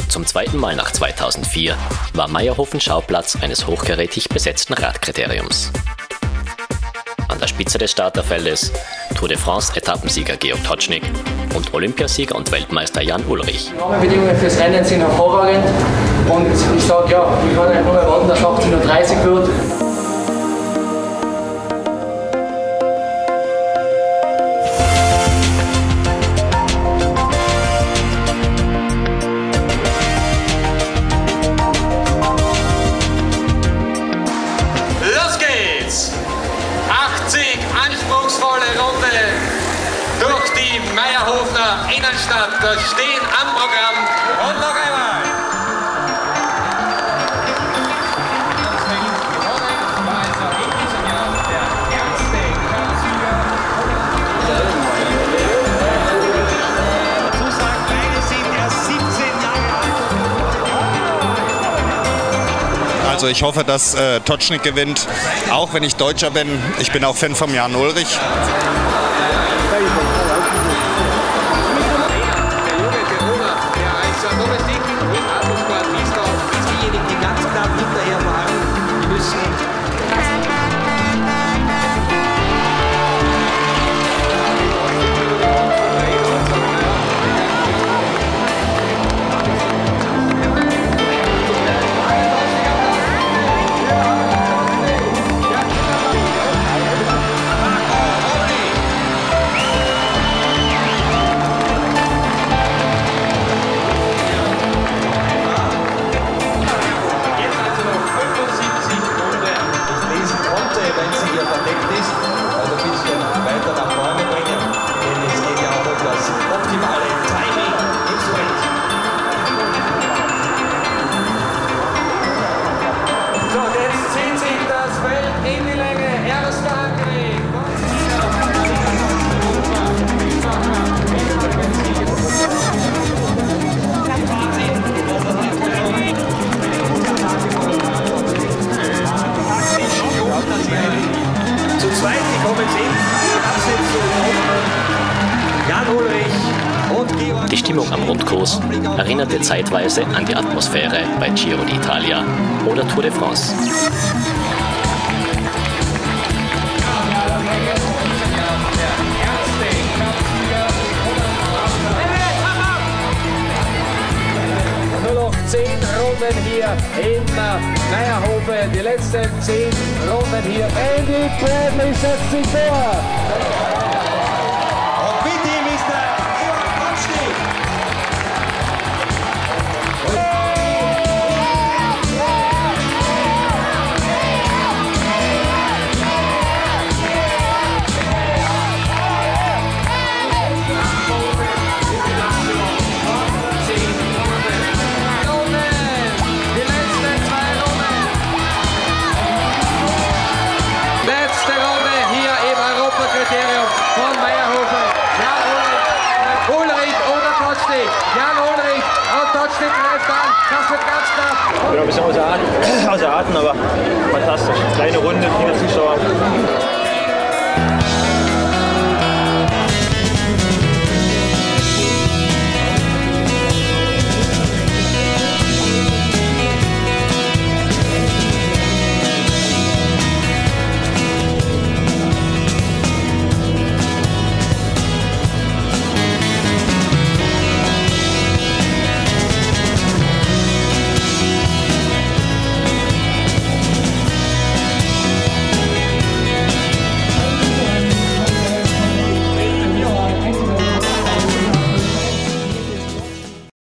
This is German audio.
Zum zweiten Mal nach 2004 war Maierhofen Schauplatz eines hochkarätig besetzten Radkriteriums. An der Spitze des Starterfeldes Tour de France-Etappensieger Georg Tocznik und Olympiasieger und Weltmeister Jan Ullrich. Die Rahmenbedingungen fürs Rennen sind hervorragend und ich sage ja, ich kann einfach nur erwarten, dass 18:30 wird. Anspruchsvolle Runde durch die Maierhofener Innenstadt. Das stehen am Programm. Und noch einmal. Also ich hoffe, dass Tocznik gewinnt, auch wenn ich Deutscher bin. Ich bin auch Fan von Jan Ullrich. Die Stimmung am Rundkurs erinnerte zeitweise an die Atmosphäre bei Giro d'Italia oder Tour de France. Nur noch 10 Runden hier in Maierhofen. Die letzten 10 Runden hier. Andy Bradley setzt sich vor. Von Maierhofen, Jan Ullrich oder Tocznik. Jan Ullrich und Tocznik greift an. Das wird ganz knapp. Ich bin ein bisschen außer Atem, aber fantastisch. Kleine Runde, viele Zuschauer.